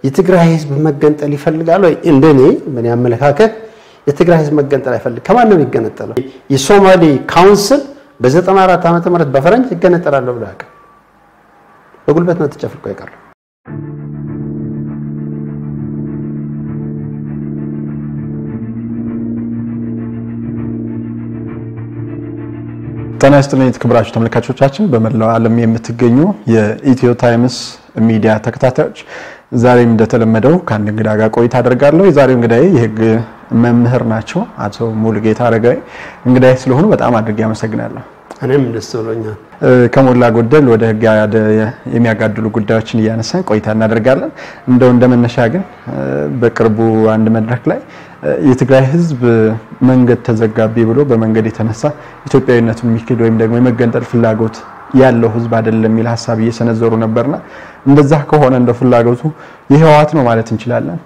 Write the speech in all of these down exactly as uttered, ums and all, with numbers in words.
የትግራይ ህዝብ መገንጠል ይፈልጋል ወይ እንደኔ ምን ያመለካከት የትግራይ ህዝብ መገንጠል አይፈልግ ከማን ነው ይገነጠለው የሶማሊ ካውንስል በ94 ዓመተ ምህረት በፈረንጅ ይገነጠላል ብሎ ያቀ በጉልበት ነው ተጨፍልቆ ይቀርል ጤና ይስጥልኝ የተከበራችሁ ተመልካቾቻችን በመላው ዓለም የምትገኙ የኢትዮ ታይምስ ሚዲያ ተከታታዮች ዛሬም እንደተለመደው ከአንድ እንግዳ ጋር ቆይታ አደርጋለሁ የዛሬው እንግዳዬ የህግ መምህር ናቸው አቶ ሙሉጌታ አረጋይ እንግዳዬ ስለሆኑ በጣም አድርጌ አመሰግናለሁ እኔም ደስ ብሎኛል ከሞላ ጎደል ወደ ህግ የሚያጋድሉ ጉዳዮችን እያነሳን ቆይታ እናደርጋለን እንደው እንደመነሻ ግን በቅርቡ አንድ መድረክ ላይ የትግራይ ህዝብ መንገድ ተዘጋቢ ብሎ በመንገድ የተነሳ ኢትዮጵያዊነቱን የሚክድ ወይም ደግሞ የመገንጠል ፍላጎት ያለው ህዝብ አይደለም የሚል ሐሳብ እየሰነዘሩ ነበርና እንደዛ ከሆነ እንደ ፍላጎቱ የህዋት ነው ማለት እንችላለን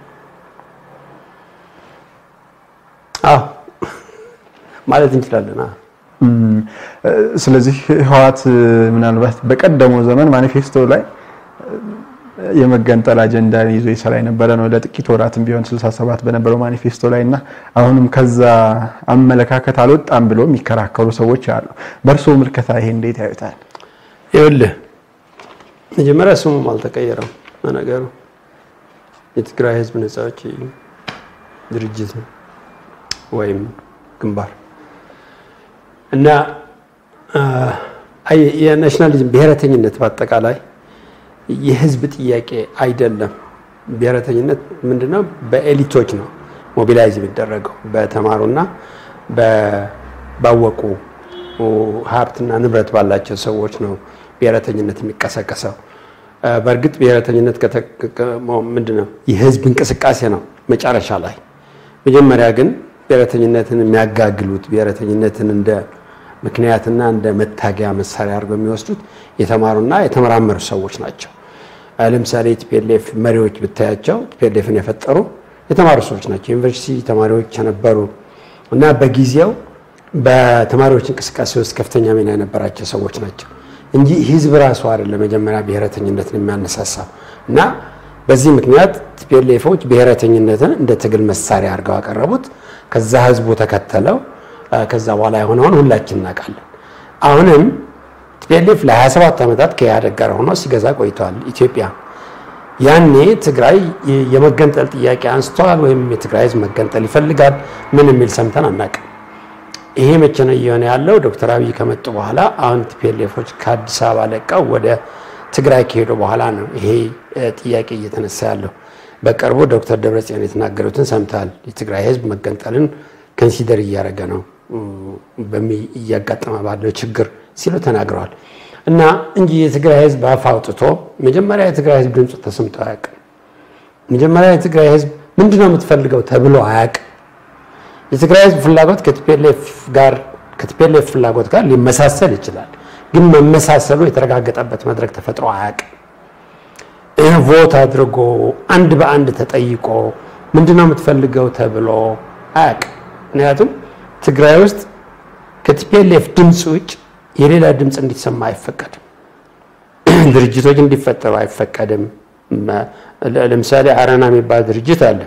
አዎ ማለት እንችላለን አዎ ስለዚህ ህዋት ምናልባት በቀደመው ዘመን ማኒፌስቶ ላይ የመገንጠል አጀንዳ ይዞ ይሰራ የነበረ ነው ለጥቂት ወራትም ቢሆን ስልሳ ሰባት በነበረው ማኒፌስቶ ላይና አሁንም ከዛ አመለካከት አልወጣም ብሎ የሚከራከሩ ሰዎች አሉ በርሶ ምልከታ ይሄ እንዴት ያዩታል ይኸውልህ መጀመሪያ ስሙ አልተቀየረም ነገሩ የትግራይ ህዝብ ነፃ አውጪ ድርጅት ነው ወይም ግንባር እና አይ የናሽናሊዝም ብሔረተኝነት በአጠቃላይ የህዝብ ጥያቄ አይደለም ብሔረተኝነት ምንድነው በኤሊቶች ነው ሞቢላይዝ የሚደረገው በተማሩና በባወቁ ሀብትና ንብረት ባላቸው ሰዎች ነው ብሔረተኝነት የሚቀሰቀሰው በርግጥ ብሔረተኝነት ምንድነው የህዝብ እንቅስቃሴ ነው መጨረሻ ላይ መጀመሪያ ግን ብሔረተኝነትን የሚያጋግሉት ብሔረተኝነትን እንደ ምክንያትና እንደ መታገያ መሳሪያ አድርገው የሚወስዱት የተማሩና የተመራመሩ ሰዎች ናቸው ለምሳሌ ቲፒኤልኤፍ መሪዎች ብታያቸው ቲፒኤልኤፍን የፈጠሩ የተማሩ ሰዎች ናቸው ዩኒቨርሲቲ ተማሪዎች ነበሩ እና በጊዜው በተማሪዎች እንቅስቃሴ ውስጥ ከፍተኛ ሚና የነበራቸው ሰዎች ናቸው እንጂ ህዝብ ራሱ አይደለም መጀመሪያ ብሔረተኝነትን የሚያነሳሳው እና በዚህ ምክንያት ቲፒኤልኤፎች ብሔረተኝነትን እንደ ትግል መሳሪያ አድርገው አቀረቡት ከዛ ህዝቡ ተከተለው ከዛ በኋላ የሆነውን ሁላችን እናውቃለን አሁንም ቲፒኤልኤፍ ለ27 ዓመታት ከያደግ ጋር ሆኖ ሲገዛ ቆይቷል ኢትዮጵያ ያኔ ትግራይ የመገንጠል ጥያቄ አንስቷል ወይም የትግራይ ህዝብ መገንጠል ይፈልጋል ምን የሚል ሰምተን አናውቅም ይሄ መቼ ነው የሆነ ያለው ዶክተር አብይ ከመጡ በኋላ አሁን ቲፒኤልኤፎች ከአዲስ አበባ ለቀው ወደ ትግራይ ከሄዱ በኋላ ነው ይሄ ጥያቄ እየተነሳ ያለው በቅርቡ ዶክተር ደብረጽዮን የተናገሩትን ሰምታል የትግራይ ህዝብ መገንጠልን ኮንሲደር እያደረገ ነው በሚያጋጥማ ባለው ችግር ሲሉ ተናግረዋል እና እንጂ የትግራይ ህዝብ አፋውጥቶ መጀመሪያ የትግራይ ህዝብ ድምጽ ተሰምቶ አያውቅም መጀመሪያ የትግራይ ህዝብ ምንድነው የምትፈልገው ተብሎ አያውቅም የትግራይ ህዝብ ፍላጎት ከቲፒኤልኤፍ ጋር ከቲፒኤልኤፍ ፍላጎት ጋር ሊመሳሰል ይችላል ግን መመሳሰሉ የተረጋገጠበት መድረክ ተፈጥሮ አያውቅም ይሄ ቮት አድርጎ አንድ በአንድ ተጠይቆ ምንድነው የምትፈልገው ተብሎ አያውቅም ምክንያቱም ትግራይ ውስጥ ከቲፒኤልኤፍ ድምጽ ውጭ የሌላ ድምጽ እንዲሰማ አይፈቀድም ድርጅቶች እንዲፈጠሩ አይፈቀድም ለምሳሌ አረና የሚባል ድርጅት አለ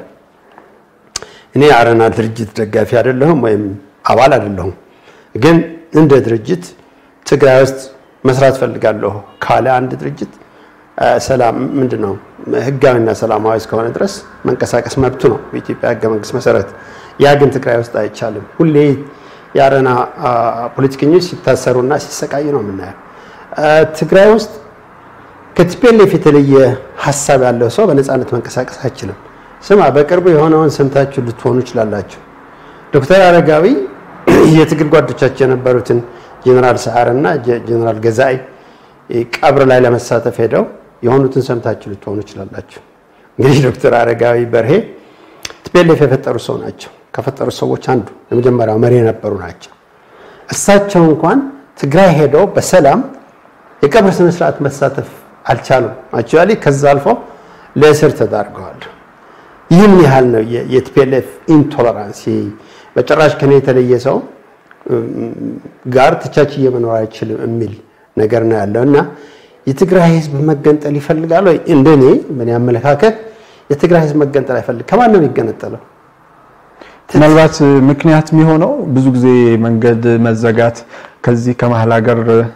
እኔ አረና ድርጅት ደጋፊ አይደለሁም ወይም አባል አይደለሁም ግን እንደ ድርጅት ትግራይ ውስጥ መስራት ፈልጋለሁ ካለ አንድ ድርጅት ሰላም ምንድነው ህጋዊና ሰላማዊ እስከሆነ ድረስ መንቀሳቀስ መብቱ ነው በኢትዮጵያ ህገ መንግስት መሰረት ያ ግን ትግራይ ውስጥ አይቻልም ሁሌ ያረና ፖለቲከኞች ሲታሰሩና ሲሰቃዩ ነው የምናየው ትግራይ ውስጥ ከቲፒኤልኤፍ የተለየ ሐሳብ ያለው ሰው በነፃነት መንቀሳቀስ አይችልም ስማ በቅርቡ የሆነውን ሰምታችሁ ልትሆኑ ይችላልላችሁ ዶክተር አረጋዊ የትግል ጓዶቻቸው የነበሩትን ጀነራል ሰዓረና ጀነራል ገዛይ ቀብር ላይ ለመሳተፍ ሄደው የሆኑትን ሰምታችሁ ልትሆኑ ይችላልላችሁ እንግዲህ ዶክተር አረጋዊ በርሄ ቲፒኤልኤፍ የፈጠሩ ሰው ናቸው ከፈጠሩ ሰዎች አንዱ የመጀመሪያው መሪ የነበሩ ናቸው እሳቸው እንኳን ትግራይ ሄደው በሰላም የቀብር ስነ ስርዓት መሳተፍ አልቻሉም አክቹአሊ ከዛ አልፎ ለእስር ተዳርገዋል ይህን ያህል ነው የቲፒኤልኤፍ ኢንቶለራንስ በጭራሽ ከኔ የተለየ ሰው ጋር ተቻችዬ መኖር አይችልም የሚል ነገር ነው ያለውና የትግራይ ህዝብ መገንጠል ይፈልጋል ወይ እንደኔ ምን ያመለካከት የትግራይ ህዝብ መገንጠል አይፈልግ ከማን ነው የሚገነጠለው? ምናልባት ምክንያት የሚሆነው ብዙ ጊዜ መንገድ መዘጋት ከዚህ ከመሃል ሀገር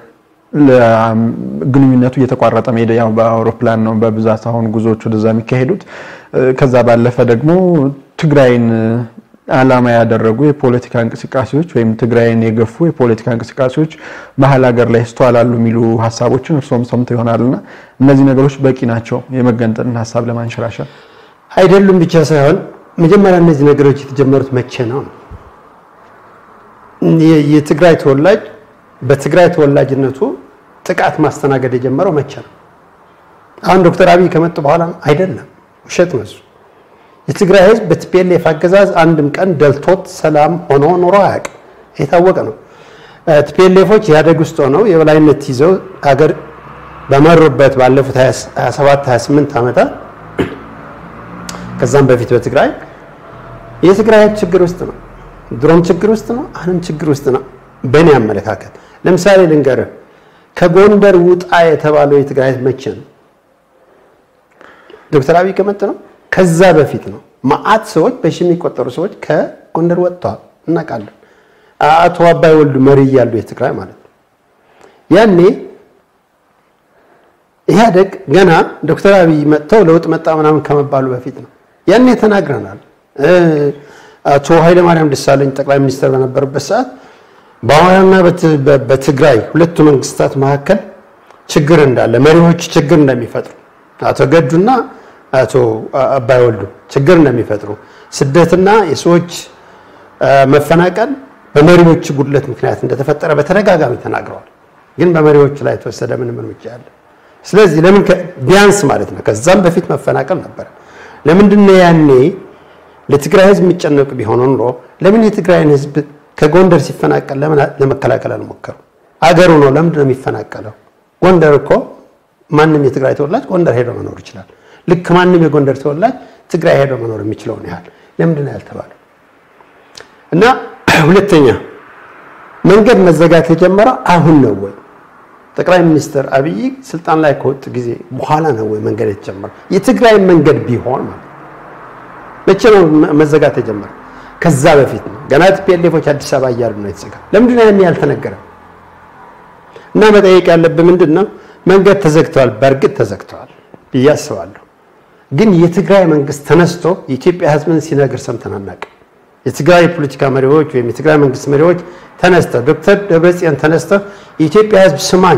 ለግንኙነቱ እየተቋረጠ መሄድ ያው በአውሮፕላን ነው በብዛት አሁን ጉዞዎች ወደዛ የሚካሄዱት ከዛ ባለፈ ደግሞ ትግራይን ዓላማ ያደረጉ የፖለቲካ እንቅስቃሴዎች ወይም ትግራይን የገፉ የፖለቲካ እንቅስቃሴዎች መሃል ሀገር ላይ ስተዋላሉ የሚሉ ሐሳቦችን እርሶም ሰምተው ይሆናልና እነዚህ ነገሮች በቂ ናቸው የመገንጠልን ሐሳብ ለማንሸራሸር አይደሉም ብቻ ሳይሆን መጀመሪያ እነዚህ ነገሮች የተጀመሩት መቼ ነው የትግራይ ተወላጅ በትግራይ ተወላጅነቱ ጥቃት ማስተናገድ የጀመረው መቼ ነው አሁን ዶክተር አብይ ከመጡ በኋላ አይደለም ውሸት ነው የትግራይ ህዝብ በቲፒኤልኤፍ አገዛዝ አንድም ቀን ደልቶት ሰላም ሆኖ ኖሮ አያውቅም የታወቀ ነው ቲፒኤልኤፎች ያደግ ውስጥ ሆነው የበላይነት ይዘው ሀገር በመሩበት ባለፉት ሃያ ሰባት ሃያ ስምንት ዓመታት ከዛም በፊት በትግራይ የትግራይ ችግር ውስጥ ነው ድሮም ችግር ውስጥ ነው አሁንም ችግር ውስጥ ነው በእኔ አመለካከት ለምሳሌ ልንገርህ ከጎንደር ውጣ የተባለው የትግራይ ህዝብ መቼ ነው ዶክተር አብይ ከመጡ ነው ከዛ በፊት ነው ማአት ሰዎች በሺ የሚቆጠሩ ሰዎች ከጎንደር ወጥተዋል እናቃለን አቶ አባይ ወልዱ መሪ ያሉ የትግራይ ማለት ነው ያኔ ኢህአዴግ ገና ዶክተር አብይ መጥተው ለውጥ መጣ ምናምን ከመባሉ በፊት ነው ያኔ ተናግረናል አቶ ኃይለ ማርያም ደሳለኝ ጠቅላይ ሚኒስትር በነበረበት ሰዓት በአማራና በትግራይ ሁለቱ መንግስታት መካከል ችግር እንዳለ መሪዎች ችግር እንደሚፈጥሩ አቶ ገዱና አቶ አባይ ወልዱ ችግር እንደሚፈጥሩ ስደትና የሰዎች መፈናቀል በመሪዎች ጉድለት ምክንያት እንደተፈጠረ በተደጋጋሚ ተናግረዋል ግን በመሪዎች ላይ ተወሰደ ምንም እርምጃ ያለ ስለዚህ ለምን ቢያንስ ማለት ነው ከዛም በፊት መፈናቀል ነበር ለምንድነው ያኔ ለትግራይ ህዝብ የሚጨነቁ ቢሆን ኖሮ ለምን የትግራይን ህዝብ ከጎንደር ሲፈናቀል ለምን ለመከላከል አልሞከሩ አገሩ ነው ለምንድን ነው የሚፈናቀለው ጎንደር እኮ ማንንም የትግራይ ተወላጅ ጎንደር ሄዶ መኖር ይችላል ልክ ማንንም የጎንደር ተወላጅ ትግራይ ሄዶ መኖር የሚችለው ነው ያህል ለምንድን ነው ያልተባለው እና ሁለተኛ መንገድ መዘጋት የጀመረው አሁን ነው ወይ ጠቅላይ ሚኒስትር አብይ ስልጣን ላይ ከወጡ ጊዜ በኋላ ነው ወይ መንገድ የተጀመረው የትግራይ መንገድ ቢሆን ማለት መቼ ነው መዘጋት የጀመረው ከዛ በፊት ነው ገና ቲፒኤልኤፎች አዲስ አበባ ያያሉ ነው የተዘጋ ለምንድን ነው ያልተነገረ እና መጠየቅ ያለብን ምንድነው መንገድ ተዘግቷል በርግጥ ተዘግቷል ይያስባሉ ግን የትግራይ መንግስት ተነስቶ የኢትዮጵያ ህዝብን ሲነግር ሰምተናናቅ የትግራይ ፖለቲካ መሪዎች ወይም የትግራይ መንግስት መሪዎች ተነስተው ዶክተር ደብረጽዮን ተነስተው የኢትዮጵያ ህዝብ ስማኝ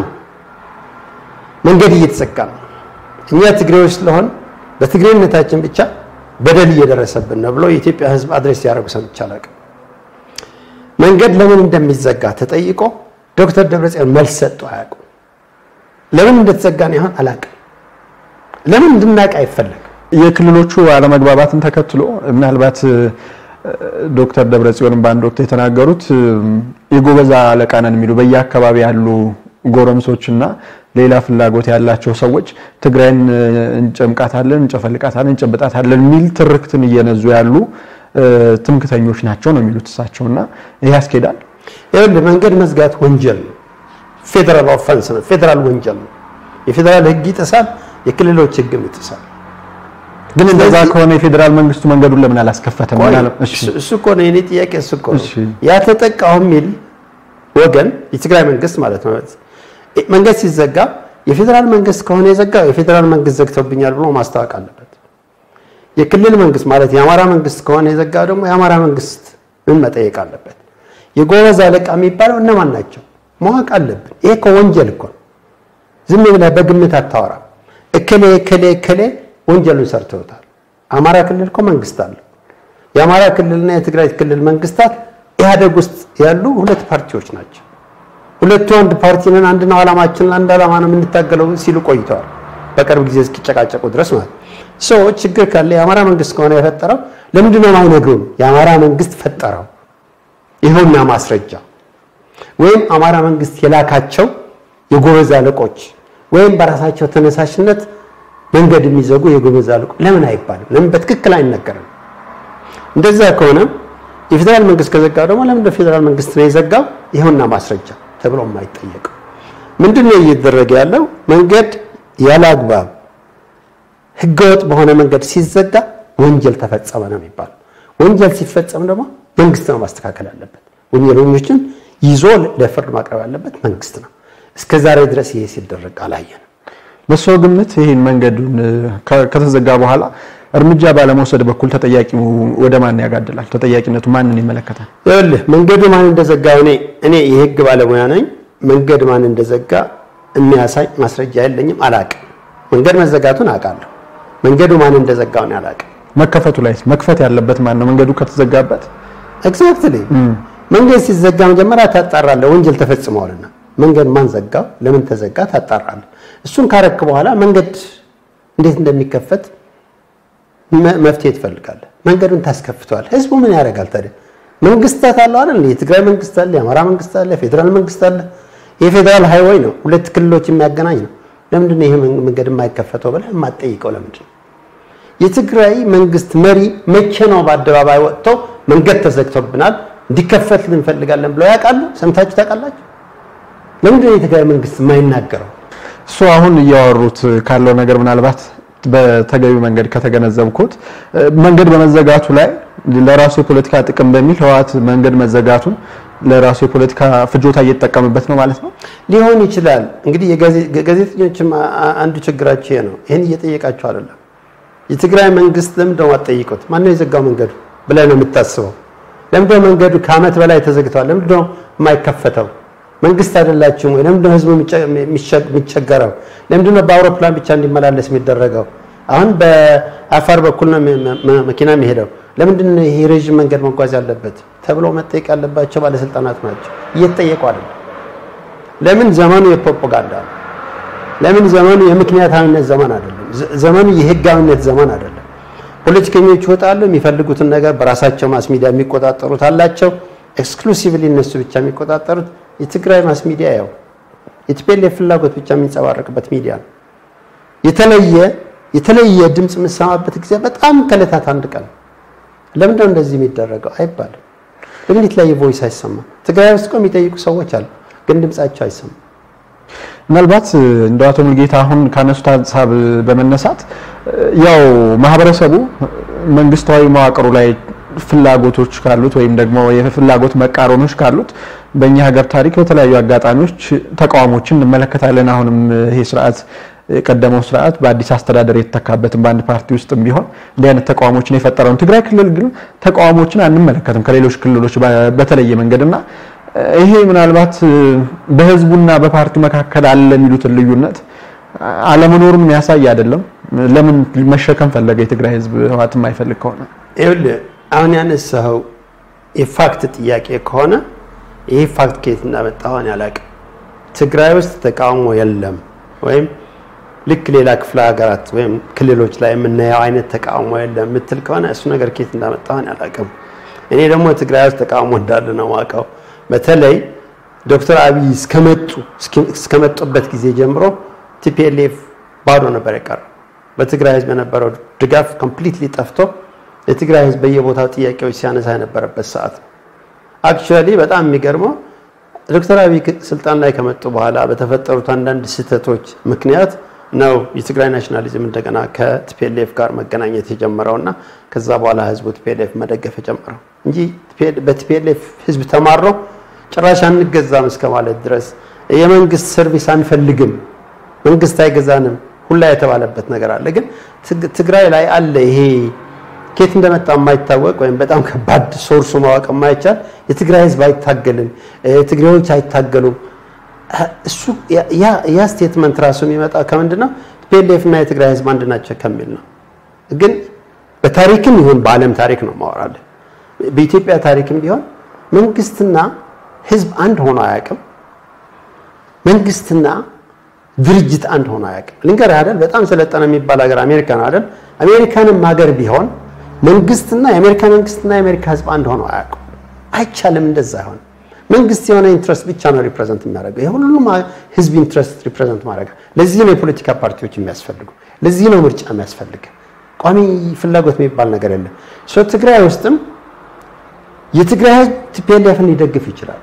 መንገድ እየተዘጋ ነው እኛ ትግሬዎች ስለሆን በትግሬነታችን ብቻ በደል እየደረሰብን ነው ብሎ የኢትዮጵያ ህዝብ አድሬስ ያደርጉ ሰምቻለሁ መንገድ ለምን እንደሚዘጋ ተጠይቆ ዶክተር ደብረጽዮን መልስ ሰጡ አያውቁ ለምን እንደተዘጋ ነው ይሆን አላውቅም ለምን እንድናውቅ አይፈልግ የክልሎቹ አለመግባባትን ተከትሎ ምናልባት ዶክተር ደብረጽዮን ባንድ ወቅት የተናገሩት የጎበዛ አለቃነን የሚሉ በየአካባቢ ያሉ ጎረምሶችና ሌላ ፍላጎት ያላቸው ሰዎች ትግራይን እንጨምቃታለን እንጨፈልቃታለን እንጨብጣታለን ሚል ትርክትን እየነዙ ያሉ ትምክተኞች ናቸው ነው የሚሉት እሳቸውና ይሄ ያስኬዳል ይሄ መንገድ መዝጋት ወንጀል ፌደራል ኦፌንስ ነው ፌደራል ወንጀል ነው የፌደራል ህግ ይጥሳል የክልሎች ህግ ይጥሳል ግን እንደዛ ከሆነ የፌደራል መንግስቱ መንገዱን ለምን አላስከፈተም ማለት እሺ እሱ እኮ ነው የኔ ጥያቄ እሱ እኮ ያ ተጠቃው ሚል ወገን የትግራይ መንግስት ማለት ነው መንገድ ሲዘጋ የፌደራል መንግስት ከሆነ የዘጋው የፌደራል መንግስት ዘግቶብኛል ብሎ ማስታወቅ አለበት የክልል መንግስት ማለት የአማራ መንግስት ከሆነ የዘጋው ደግሞ የአማራ መንግስት ምን መጠየቅ አለበት የጎበዝ አለቃ የሚባለው እነማን ናቸው ማወቅ አለብን ይሄ ከወንጀል እኮ ዝም ብለህ በግምት አታወራ እከሌ እከሌ እከሌ ወንጀሉን ሰርተውታል አማራ ክልል እኮ መንግስት አለ የአማራ ክልልና የትግራይ ክልል መንግስታት ኢህአዴግ ውስጥ ያሉ ሁለት ፓርቲዎች ናቸው ሁለቱ አንድ ፓርቲ ነን አንድ ነው ዓላማችን አንድ ዓላማ ነው የምንታገለው ሲሉ ቆይተዋል በቅርብ ጊዜ እስኪጨቃጨቁ ድረስ ማለት ሶ ችግር ካለ የአማራ መንግስት ከሆነ የፈጠረው ለምንድን ነው የማይነግሩን የአማራ መንግስት ፈጠረው ይሄውና ማስረጃ ወይም አማራ መንግስት የላካቸው የጎበዝ አለቆች ወይም በራሳቸው ተነሳሽነት መንገድ የሚዘጉ የጎበዝ አለቆች ለምን አይባልም ለምን በትክክል አይነገርም እንደዛ ከሆነ የፌደራል መንግስት ከዘጋው ደግሞ ለምን በፌደራል መንግስት ነው የዘጋው ይሄውና ማስረጃ ተብሎ የማይጠየቅ ምንድነው እየተደረገ ያለው መንገድ ያላግባብ ህገወጥ በሆነ መንገድ ሲዘጋ ወንጀል ተፈጸመ ነው የሚባለው። ወንጀል ሲፈጸም ደግሞ መንግስት ነው ማስተካከል ያለበት። ወንጀለኞችን ይዞ ለፍርድ ማቅረብ ያለበት መንግስት ነው። እስከ ዛሬ ድረስ ይሄ ሲደረግ አላየንም። በሰው ግምት ይሄን መንገዱን ከተዘጋ በኋላ እርምጃ ባለመውሰድ በኩል ተጠያቂው ወደ ማን ያጋድላል? ተጠያቂነቱ ማንን ይመለከታል? ይኸውልህ መንገዱ ማን እንደዘጋው እኔ እኔ የህግ ባለሙያ ነኝ። መንገድ ማን እንደዘጋ የሚያሳይ ማስረጃ የለኝም፣ አላቅም። መንገድ መዘጋቱን አውቃለሁ። መንገዱ ማን እንደዘጋው ነው አላቅም። መከፈቱ ላይ መክፈት ያለበት ማን ነው? መንገዱ ከተዘጋበት ኤግዛክትሊ መንገድ ሲዘጋ መጀመሪያ ታጣራለህ፣ ወንጀል ተፈጽሟልና መንገድ ማን ዘጋው፣ ለምን ተዘጋ ታጣራለህ። እሱን ካረክ በኋላ መንገድ እንዴት እንደሚከፈት መፍትሄ ትፈልጋለህ። መንገዱን ታስከፍተዋል። ህዝቡ ምን ያደርጋል ታዲያ? መንግስታት አለው አይደል? የትግራይ መንግስት አለ፣ የአማራ መንግስት አለ፣ ፌደራል መንግስት አለ። የፌደራል ሃይዌይ ነው፣ ሁለት ክልሎች የሚያገናኝ ነው። ለምንድን ነው ይሄ መንገድ የማይከፈተው ብለህ የማትጠይቀው? ለምንድን ነው? የትግራይ መንግስት መሪ መቼ ነው በአደባባይ ወጥተው መንገድ ተዘግቶብናል እንዲከፈት እንፈልጋለን ብለው ያውቃሉ? ሰምታችሁ ታውቃላችሁ? ለምንድን ነው የትግራይ መንግስት የማይናገረው? እሱ አሁን እያወሩት ካለው ነገር ምናልባት በተገቢው መንገድ ከተገነዘብኩት መንገድ በመዘጋቱ ላይ ለራሱ የፖለቲካ ጥቅም በሚል ህወሓት መንገድ መዘጋቱን ለራሱ የፖለቲካ ፍጆታ እየተጠቀመበት ነው ማለት ነው ሊሆን ይችላል። እንግዲህ የጋዜጠኞችም አንዱ ችግራቸው ይሄ ነው። ይሄን እየጠየቃቸው አይደለም። የትግራይ መንግስት ለምን ደው አጠይቁት ማን ነው የዘጋው መንገዱ ብለህ ነው የምታስበው? ለምን ደው መንገዱ ከዓመት በላይ ተዘግቷል? ለምን ደው የማይከፈተው? መንግስት አይደላችሁም ወይ? ለምን ደው ህዝቡ የሚቸገረው? ለምን ደው በአውሮፕላን ብቻ እንዲመላለስ የሚደረገው? አሁን በአፋር በኩል ነው መኪና የሚሄደው። ለምንድን ነው ይሄ ረጅም መንገድ መጓዝ ያለበት ተብሎ መጠየቅ ያለባቸው ባለስልጣናት ናቸው። እየተጠየቁ አይደለም። ለምን ዘመኑ የፕሮፓጋንዳ ነው። ለምን ዘመኑ የምክንያታዊነት ዘመን አይደለም። ዘመኑ የህጋዊነት ዘመን አይደለም። ፖለቲከኞች ይወጣሉ፣ የሚፈልጉትን ነገር በራሳቸው ማስ ሚዲያ የሚቆጣጠሩት አላቸው። ኤክስክሉሲቭሊ እነሱ ብቻ የሚቆጣጠሩት የትግራይ ማስ ሚዲያ ያው የቲፒኤልኤፍ ፍላጎት ብቻ የሚንጸባረቅበት ሚዲያ ነው። የተለየ የተለየ ድምጽ የምሰማበት ጊዜ በጣም ከለታት አንድ ቀን ለምን ነው እንደዚህ የሚደረገው አይባልም። ለምን የተለየ ቮይስ አይሰማም? ትግራይ ውስጥ ቆም የሚጠይቁ ሰዎች አሉ፣ ግን ድምጻቸው አይሰማም። ምናልባት እንደ አቶ ሙልጌታ አሁን ካነሱት ሐሳብ በመነሳት ያው ማህበረሰቡ መንግስታዊ መዋቅሩ ላይ ፍላጎቶች ካሉት ወይም ደግሞ የፍላጎት መቃረኖች ካሉት በእኛ ሀገር ታሪክ በተለያዩ አጋጣሚዎች ተቃውሞችን እንመለከታለን። አሁንም ይሄ ስርዓት የቀደመው ስርዓት በአዲስ አስተዳደር የተተካበትን በአንድ ፓርቲ ውስጥም ቢሆን እንዲህ አይነት ተቃውሞችን የፈጠረው ትግራይ ክልል ግን ተቃውሞችን አንመለከትም ከሌሎች ክልሎች በተለየ መንገድና ይሄ ምናልባት በህዝቡና በፓርቲው መካከል አለ የሚሉት ልዩነት አለመኖሩን የሚያሳይ አይደለም። ለምን መሸከም ፈለገ የትግራይ ህዝብ ህወሓት የማይፈልግ ከሆነ? ይኸውልህ አሁን ያነሳው የፋክት ጥያቄ ከሆነ ይሄ ፋክት ከየት እንዳመጣው ያላቀ ትግራይ ውስጥ ተቃውሞ የለም ወይም ልክ ሌላ ክፍለ ሀገራት ወይም ክልሎች ላይ የምናየው አይነት ተቃውሞ የለም ምትል ከሆነ እሱ ነገር ከየት እንዳመጣው ያላቀም። እኔ ደግሞ ትግራይ ውስጥ ተቃውሞ እንዳለ ነው ማውቀው። በተለይ ዶክተር አብይ እስከመጡ እስከመጡበት ጊዜ ጀምሮ ቲፒኤልኤፍ ባዶ ነበር የቀረው። በትግራይ ህዝብ የነበረው ድጋፍ ኮምፕሊትሊ ጠፍቶ የትግራይ ህዝብ በየቦታው ጥያቄዎች ሲያነሳ የነበረበት ሰዓት ነው። አክቹአሊ በጣም የሚገርመው ዶክተር አብይ ስልጣን ላይ ከመጡ በኋላ በተፈጠሩት አንዳንድ ስህተቶች ምክንያት ነው የትግራይ ናሽናሊዝም እንደገና ከቲፒኤልኤፍ ጋር መገናኘት የጀመረውና ከዛ በኋላ ህዝቡ ቲፒኤልኤፍ መደገፍ የጀመረው እንጂ በቲፒኤልኤፍ ህዝብ ተማሮ ጭራሽ አንገዛም እስከማለት ድረስ የመንግስት ሰርቪስ አንፈልግም መንግስት አይገዛንም ሁላ የተባለበት ነገር አለ። ግን ትግራይ ላይ አለ ይሄ ከየት እንደመጣ የማይታወቅ ወይም በጣም ከባድ ሶርሱ ማወቅ የማይቻል የትግራይ ህዝብ አይታገልም፣ ትግራዮች አይታገሉም። እሱ ያ ያ ስቴትመንት ራሱ የሚመጣ ከምንድነው ቲፒኤልኤፍ እና የትግራይ ህዝብ አንድ ናቸው ከሚል ነው። ግን በታሪክም ይሁን በዓለም ታሪክ ነው ማወራለ። በኢትዮጵያ ታሪክም ቢሆን መንግስትና ህዝብ አንድ ሆኖ አያውቅም። መንግስትና ድርጅት አንድ ሆኖ አያውቅም። ልንገርህ አይደል በጣም ስለጠነ የሚባል ሀገር አሜሪካን አይደል? አሜሪካንም ሀገር ቢሆን መንግስትና የአሜሪካ መንግስትና የአሜሪካ ህዝብ አንድ ሆኖ አያውቅም። አይቻልም እንደዛ ይሆን። መንግስት የሆነ ኢንትረስት ብቻ ነው ሪፕሬዘንት የሚያደርገው። የሁሉም ህዝብ ኢንትረስት ሪፕሬዘንት ማድረግ ለዚህ ነው የፖለቲካ ፓርቲዎች የሚያስፈልጉ። ለዚህ ነው ምርጫ የሚያስፈልግ። ቋሚ ፍላጎት የሚባል ነገር የለም። ሶ ትግራይ ውስጥም የትግራይ ህዝብ ቲፒኤልኤፍን ሊደግፍ ይችላል።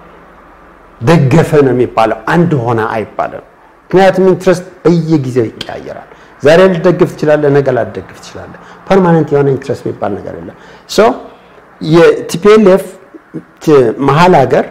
ደገፈ ነው የሚባለው፣ አንድ ሆነ አይባልም። ምክንያቱም ኢንትረስት በየጊዜው ይቀያየራል። ዛሬ ልደግፍ ትችላለህ፣ ነገ ላትደግፍ ትችላለህ። ፐርማነንት የሆነ ኢንትረስት የሚባል ነገር የለም። ሶ የቲፒኤልኤፍ መሀል ሀገር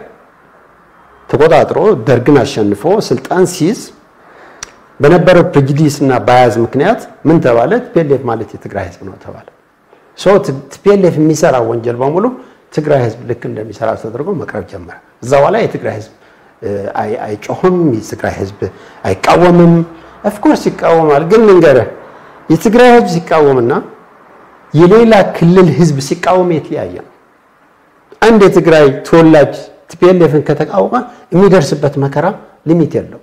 ተቆጣጥሮ ደርግን አሸንፎ ስልጣን ሲይዝ በነበረው ፕሬጁዲስ እና ባያዝ ምክንያት ምን ተባለ? ቲፒኤልኤፍ ማለት የትግራይ ህዝብ ነው ተባለ። ሶ ቲፒኤልኤፍ የሚሰራው ወንጀል በሙሉ ትግራይ ህዝብ ልክ እንደሚሰራ ተደርጎ መቅረብ ጀመረ። እዛ በኋላ የትግራይ ህዝብ አይጮህም፣ የትግራይ ህዝብ አይቃወምም። ኦፍ ኮርስ ይቃወማል፣ ግን ልንገርህ የትግራይ ህዝብ ሲቃወምና የሌላ ክልል ህዝብ ሲቃወም የተለያየ ነው። አንድ የትግራይ ተወላጅ ቲፒኤልኤፍን ከተቃወመ የሚደርስበት መከራ ሊሚት የለው።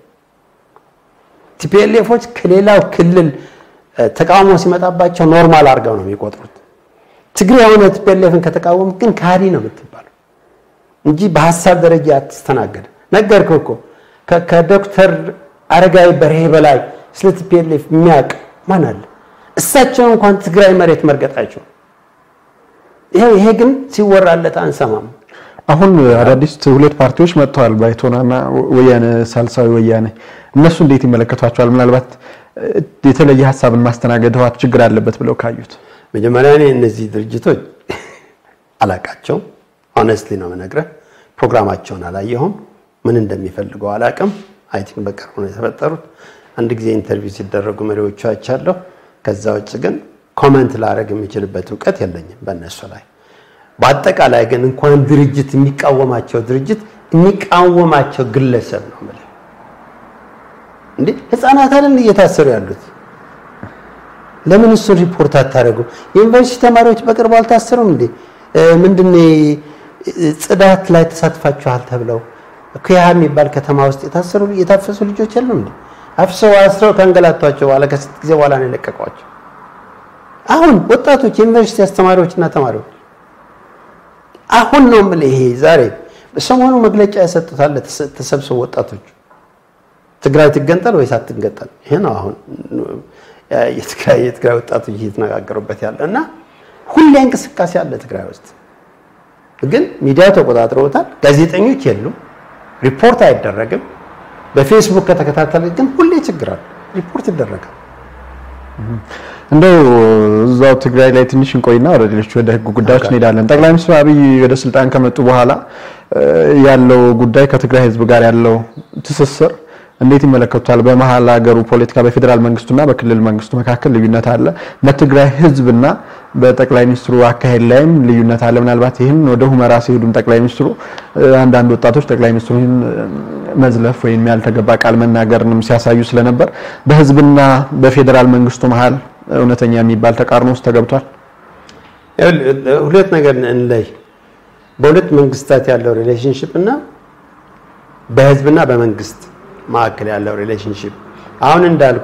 ቲፒኤልኤፎች ከሌላው ክልል ተቃውሞ ሲመጣባቸው ኖርማል አድርገው ነው የሚቆጥሩት። ትግራይ የሆነ ቲፒኤልኤፍን ከተቃወም ግን ካዲ ነው የምትባለው እንጂ በሐሳብ ደረጃ አትስተናገድ። ነገርኩህ እኮ ከዶክተር አረጋዊ በርሄ በላይ ስለ ቲፒኤልኤፍ የሚያውቅ ማን አለ? እሳቸው እንኳን ትግራይ መሬት መርገጣቸው። ይሄ ይሄ ግን ሲወራለት አንሰማም። አሁን አዳዲስ ሁለት ፓርቲዎች መጥተዋል፣ ባይቶናና ወያኔ ሳልሳዊ ወያኔ። እነሱ እንዴት ይመለከቷቸዋል? ምናልባት የተለየ ሐሳብን ማስተናገድዋት ችግር አለበት ብለው ካዩት? መጀመሪያ እኔ እነዚህ ድርጅቶች አላቃቸው ሆነስትሊ ነው የምነግርህ። ፕሮግራማቸውን አላየሁም፣ ምን እንደሚፈልጉ አላቅም። አይ ቲንክ በቅርቡ ነው የተፈጠሩት። አንድ ጊዜ ኢንተርቪው ሲደረጉ መሪዎቹ አይቻለሁ። ከዛ ውጭ ግን ኮሜንት ላደርግ የሚችልበት ዕውቀት የለኝም በእነሱ ላይ። በአጠቃላይ ግን እንኳን ድርጅት የሚቃወማቸው ድርጅት የሚቃወማቸው ግለሰብ ነው ማለት እንዴ። ህፃናት አይደል እየታሰሩ ያሉት? ለምን እሱ ሪፖርት አታረጉ? ዩኒቨርሲቲ ተማሪዎች በቅርቡ አልታሰሩም እንዴ? ምንድነው ጽዳት ላይ ተሳትፋችኋል ተብለው ኩያ የሚባል ከተማ ውስጥ የታሰሩ የታፈሱ ልጆች አሉ እንዴ? አፍሰው አስረው ካንገላቷቸው በኋላ ከስንት ጊዜ በኋላ ነው የለቀቋቸው። አሁን ወጣቶች ዩኒቨርሲቲ አስተማሪዎችና ተማሪዎች አሁን ነው ማለት ይሄ ዛሬ በሰሞኑ መግለጫ ያሰጡታል ተሰብስበው ወጣቶች ትግራይ ትገንጠል ወይስ አትገንጠል? ይሄ ነው አሁን የትግራይ የትግራይ ወጣቶች እየተነጋገሩበት ያለና ሁሌ እንቅስቃሴ አለ ትግራይ ውስጥ። ግን ሚዲያ ተቆጣጥረውታል። ጋዜጠኞች የሉም፣ ሪፖርት አይደረግም። በፌስቡክ ከተከታተለ ግን ሁሌ ችግር አለ፣ ሪፖርት ይደረጋል። እንደው እዛው ትግራይ ላይ ትንሽ እንቆይና ወደ ሌሎች ወደ ህግ ጉዳዮች እንሄዳለን። ጠቅላይ ሚኒስትር አብይ ወደ ስልጣን ከመጡ በኋላ ያለው ጉዳይ ከትግራይ ህዝብ ጋር ያለው ትስስር እንዴት ይመለከቱታል? በመሃል ሀገሩ ፖለቲካ በፌደራል መንግስቱና በክልል መንግስቱ መካከል ልዩነት አለ። በትግራይ ህዝብና በጠቅላይ ሚኒስትሩ አካሄድ ላይም ልዩነት አለ። ምናልባት ይሄን ወደ ሁመራ ሲሄዱም ጠቅላይ ሚኒስትሩ አንዳንድ ወጣቶች ጠቅላይ ሚኒስትሩን መዝለፍ ወይም ያልተገባ ቃል መናገርንም ሲያሳዩ ስለነበር በህዝብና በፌደራል መንግስቱ መሃል እውነተኛ የሚባል ተቃርኖ ውስጥ ተገብቷል። ሁለት ነገር እንለይ። በሁለት መንግስታት ያለው ሪሌሽንሺፕ እና በህዝብና በመንግስት ማዕከል ያለው ሪሌሽንሺፕ አሁን እንዳልኩ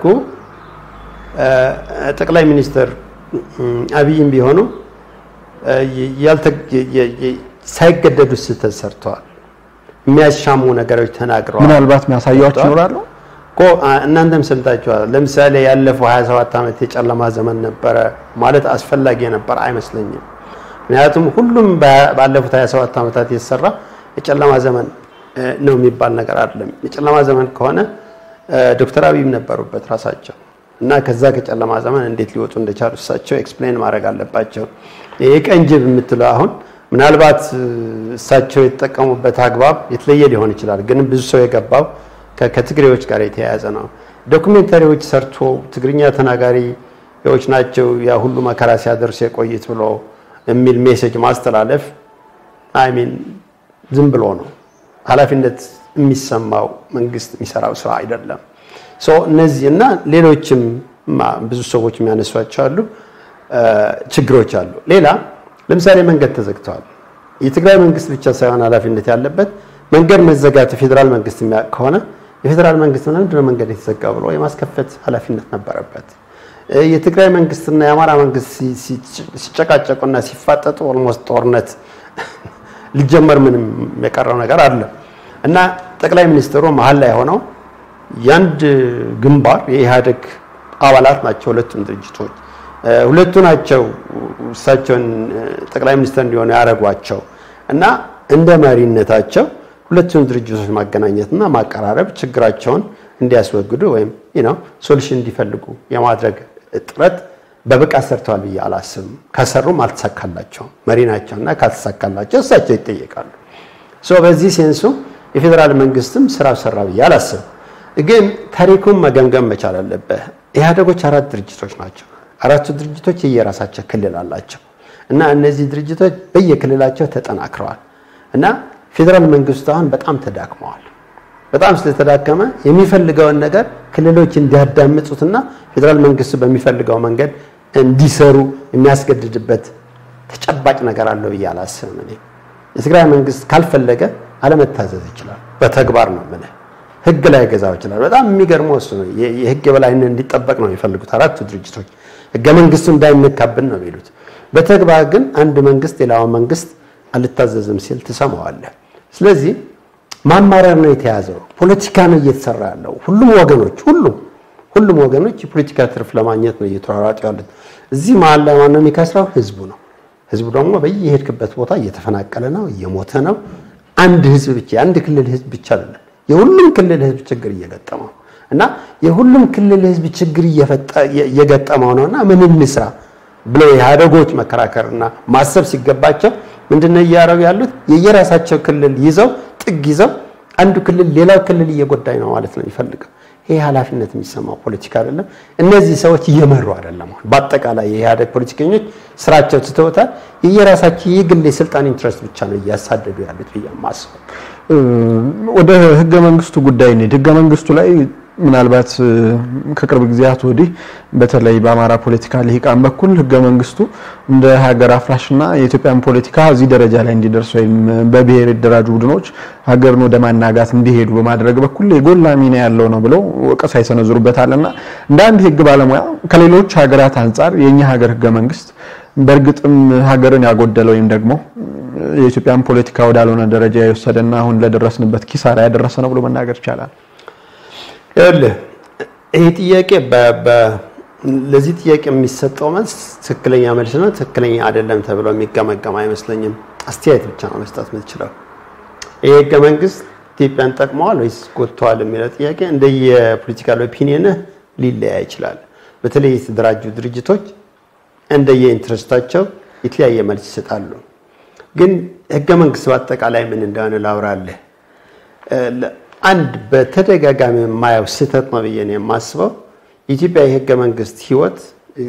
ጠቅላይ ሚኒስትር አብይም ቢሆኑ ያልተ ሳይገደዱ ስህተት ሰርተዋል። የሚያሻሙ ነገሮች ተናግረዋል። ምናልባት የሚያሳያቸው ይኖራሉ እኮ እናንተም ሰምታችኋል። ለምሳሌ ያለፈው ሃያ ሰባት ዓመት የጨለማ ዘመን ነበረ ማለት አስፈላጊ ነበር አይመስለኝም። ምክንያቱም ሁሉም ባለፉት ሃያ ሰባት ዓመታት የተሰራ የጨለማ ዘመን ነው የሚባል ነገር አይደለም። የጨለማ ዘመን ከሆነ ዶክተር አብይም ነበሩበት ራሳቸው እና ከዛ ከጨለማ ዘመን እንዴት ሊወጡ እንደቻሉ እሳቸው ኤክስፕሌን ማድረግ አለባቸው። ይሄ ቀንጅብ የምትለው አሁን ምናልባት እሳቸው የተጠቀሙበት አግባብ የተለየ ሊሆን ይችላል፣ ግን ብዙ ሰው የገባው ከትግሬዎች ጋር የተያያዘ ነው። ዶክመንታሪዎች ሰርቶ ትግርኛ ተናጋሪዎች ናቸው ያ ሁሉ መከራ ሲያደርስ የቆይት ብሎ የሚል ሜሴጅ ማስተላለፍ አይ ሚን ዝም ብሎ ነው። ኃላፊነት የሚሰማው መንግስት የሚሰራው ስራ አይደለም። ሶ እነዚህና ሌሎችም ብዙ ሰዎች የሚያነሷቸው አሉ ችግሮች አሉ። ሌላ ለምሳሌ መንገድ ተዘግቷል። የትግራይ መንግስት ብቻ ሳይሆን ኃላፊነት ያለበት መንገድ መዘጋት ፌደራል መንግስት የሚያውቅ ከሆነ የፌደራል መንግስት ምንድነው መንገድ የተዘጋው ብሎ የማስከፈት ኃላፊነት ነበረበት። የትግራይ መንግስትና የአማራ መንግስት ሲጨቃጨቁና ሲፋጠጡ ኦልሞስት ጦርነት ሊጀመር ምንም የቀረው ነገር አለ እና ጠቅላይ ሚኒስትሩ መሃል ላይ ሆነው ያንድ ግንባር የኢህአዴግ አባላት ናቸው ሁለቱም ድርጅቶች ሁለቱ ናቸው እሳቸውን ጠቅላይ ሚኒስትር እንዲሆኑ ያረጓቸው እና እንደ መሪነታቸው ሁለቱም ድርጅቶች ማገናኘትና ማቀራረብ ችግራቸውን እንዲያስወግዱ ወይም you know ሶሉሽን እንዲፈልጉ የማድረግ ጥረት በብቃት ሰርተዋል ብዬ አላስብም። ከሰሩም አልተሳካላቸው መሪ ናቸውና ካልተሳካላቸው እሳቸው ይጠየቃሉ። ሶ በዚህ ሴንሱ የፌደራል መንግስትም ስራው ሰራ ብዬ አላስብም። ግን ታሪኩን መገምገም መቻል አለበት። ኢህአዴጎች አራት ድርጅቶች ናቸው። አራቱ ድርጅቶች የየራሳቸው ክልል አላቸው እና እነዚህ ድርጅቶች በየክልላቸው ተጠናክረዋል እና ፌደራል መንግስቱ አሁን በጣም ተዳክመዋል። በጣም ስለተዳከመ የሚፈልገውን ነገር ክልሎች እንዲያዳምጡትና ፌደራል መንግስቱ በሚፈልገው መንገድ እንዲሰሩ የሚያስገድድበት ተጨባጭ ነገር አለው ብዬ አላስብም። እኔ የትግራይ መንግስት ካልፈለገ አለመታዘዝ ይችላል። በተግባር ነው ማለት ህግ ላይ ገዛው ይችላል። በጣም የሚገርመው እሱ ነው። የህግ የበላይነት እንዲጠበቅ ነው የሚፈልጉት አራቱ ድርጅቶች። ህገ መንግስቱ እንዳይነካብን ነው የሚሉት። በተግባር ግን አንድ መንግስት ሌላው መንግስት አልታዘዝም ሲል ተሰማዋለህ። ስለዚህ ማማራር ነው የተያዘው። ፖለቲካ ነው እየተሰራ ያለው። ሁሉም ወገኖች ሁሉም ሁሉም ወገኖች የፖለቲካ ትርፍ ለማግኘት ነው እየተሯሯጡ ያሉት። እዚህ መሀል ላይ ማነው የሚከስረው? ህዝቡ ነው። ህዝቡ ደግሞ በየሄድክበት ቦታ እየተፈናቀለ ነው፣ እየሞተ ነው። አንድ ህዝብ ብቻ አንድ ክልል ህዝብ ብቻ አይደለም፣ የሁሉም ክልል ህዝብ ችግር እየገጠመው እና የሁሉም ክልል ህዝብ ችግር እየፈጠ እየገጠመው ነውና ምን እንስራ ብለው ኢህአዴጎች መከራከርና ማሰብ ሲገባቸው ምንድነው እያረው ያሉት? የየራሳቸው ክልል ይዘው ጥግ ይዘው አንዱ ክልል ሌላው ክልል እየጎዳኝ ነው ማለት ነው ይፈልጋል። ይሄ ኃላፊነት የሚሰማው ፖለቲካ አይደለም። እነዚህ ሰዎች እየመሩ አይደለም። በአጠቃላይ የኢህአዴግ ፖለቲከኞች ስራቸው ትተውታል። የየራሳቸው የግል የስልጣን ኢንትረስት ብቻ ነው እያሳደዱ ያሉት በየማስ ወደ ህገ መንግስቱ ጉዳይ ነው። ህገ መንግስቱ ላይ ምናልባት ከቅርብ ጊዜያት ወዲህ በተለይ በአማራ ፖለቲካ ልሂቃን በኩል ህገ መንግስቱ እንደ ሀገር አፍራሽና የኢትዮጵያን ፖለቲካ እዚህ ደረጃ ላይ እንዲደርስ ወይም በብሔር የተደራጁ ቡድኖች ሀገርን ወደ ማናጋት እንዲሄዱ በማድረግ በኩል የጎላ ሚና ያለው ነው ብለው ወቀሳ ይሰነዝሩበታልና እንደ አንድ ህግ ባለሙያ ከሌሎች ሀገራት አንፃር የኛ ሀገር ህገ መንግስት በእርግጥም ሀገርን ያጎደለው ወይም ደግሞ የኢትዮጵያን ፖለቲካ ወዳልሆነ ደረጃ የወሰደና አሁን ለደረስንበት ኪሳራ ያደረሰ ነው ብሎ መናገር ይቻላል? እለ ይሄ ጥያቄ በ ለዚህ ጥያቄ የሚሰጠው መልስ ትክክለኛ መልስ ነው ትክክለኛ አይደለም ተብሎ የሚገመገም አይመስለኝም። አስተያየት ብቻ ነው መስጠት የምትችለው። ይሄ ህገ መንግስት ኢትዮጵያን ጠቅመዋል ወይስ ጎድቷል የሚለው ጥያቄ እንደየፖለቲካል ኦፒኒየን ሊለያይ ይችላል። በተለይ የተደራጁ ድርጅቶች እንደየኢንትረስታቸው የተለያየ መልስ ይሰጣሉ። ግን ህገ መንግስት በአጠቃላይ ምን እንደሆነ ላውራለህ። አንድ በተደጋጋሚ የማየው ስህተት ነው ብዬ ነው የማስበው። ኢትዮጵያ የህገ መንግስት ህይወት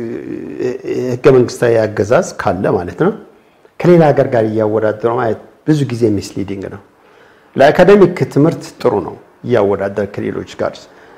ህገ መንግስታዊ አገዛዝ ካለ ማለት ነው ከሌላ ሀገር ጋር እያወዳደሩ ማለት ብዙ ጊዜ ሚስሊዲንግ ነው። ለአካዳሚክ ትምህርት ጥሩ ነው እያወዳደር ከሌሎች ጋር።